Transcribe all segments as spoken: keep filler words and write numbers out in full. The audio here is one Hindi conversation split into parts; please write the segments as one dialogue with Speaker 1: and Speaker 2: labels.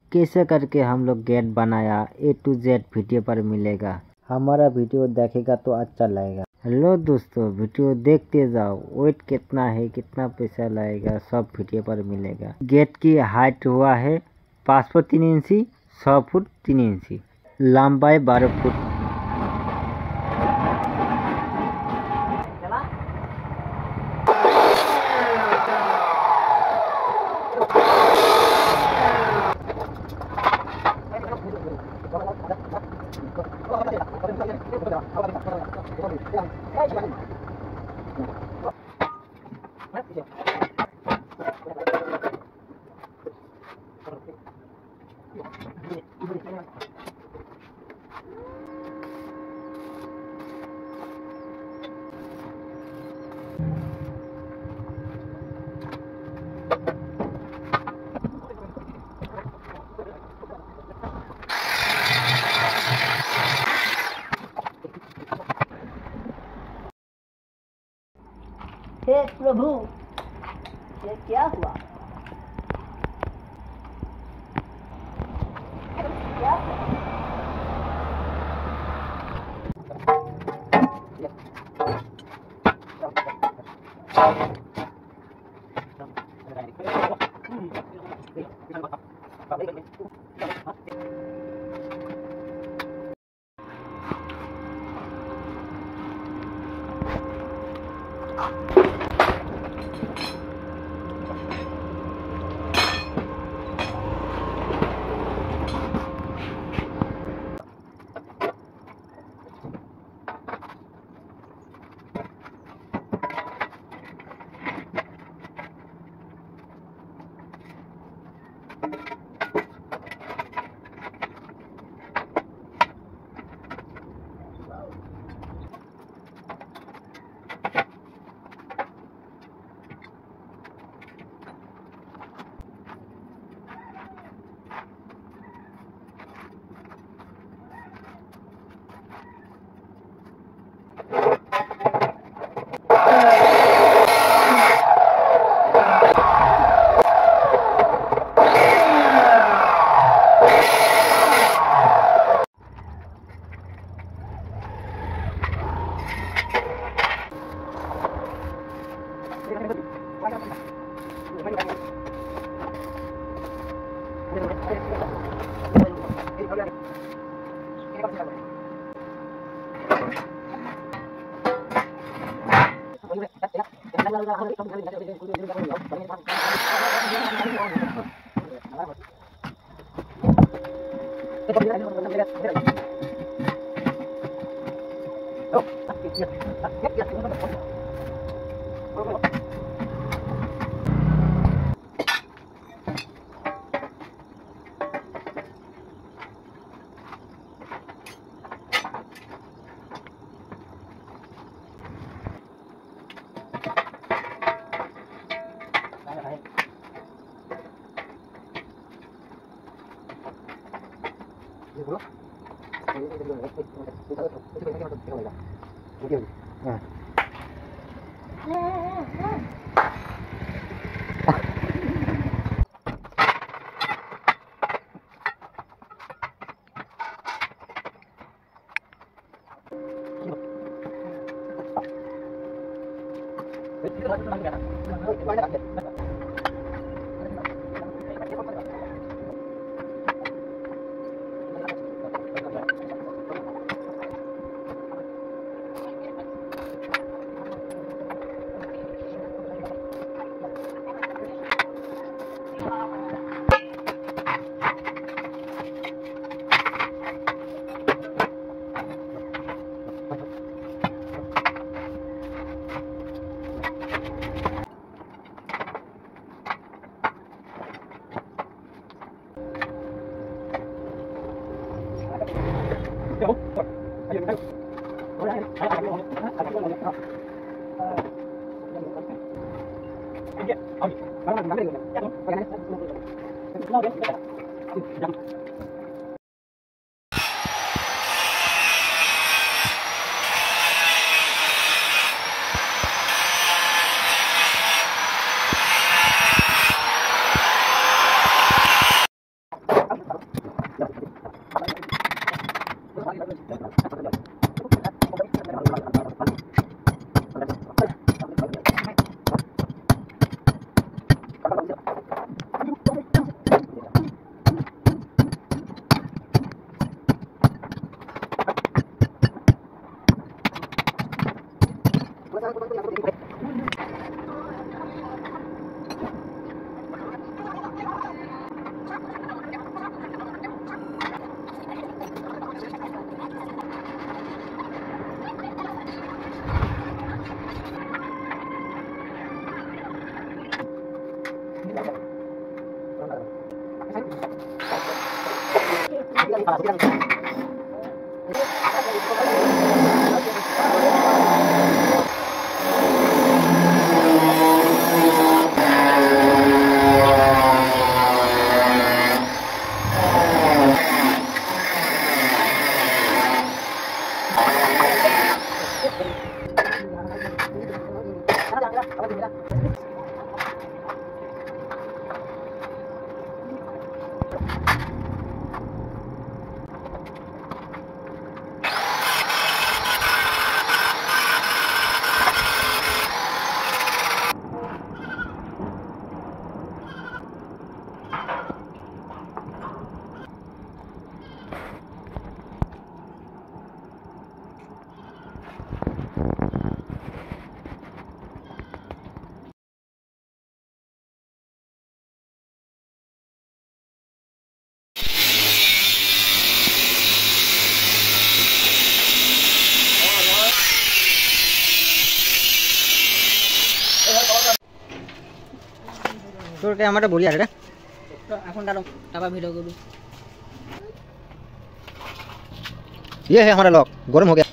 Speaker 1: कैसे करके हम लोग गेट बनाया ए टू जेड वीडियो पर मिलेगा। हमारा वीडियो देखेगा तो अच्छा लगेगा। हेलो दोस्तों, वीडियो देखते जाओ। वेट कितना है, कितना पैसा लगेगा, सब वीडियो पर मिलेगा। गेट की हाइट हुआ है पाँच फुट तीन इंची, छः फुट तीन इंची, लंबाई बारह फुट।
Speaker 2: हे प्रभु, ये क्या हुआ? क्या हुआ?
Speaker 1: তোর ক্যামেরাটা বলি আরে
Speaker 2: এখন ডালো তারপর ভিডিও করবি।
Speaker 1: ये है हमारा लॉक, गर्म हो गया।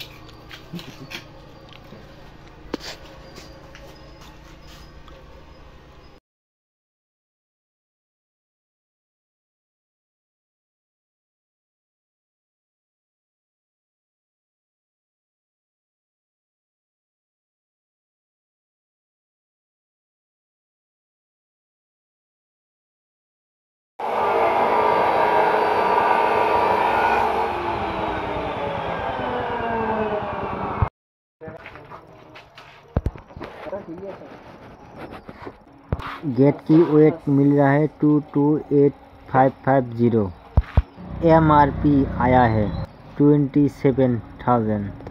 Speaker 1: गेट की वेट मिल रहा है two two eight five five zero. M R P आया है ट्वेंटी सेवन थाउजेंड।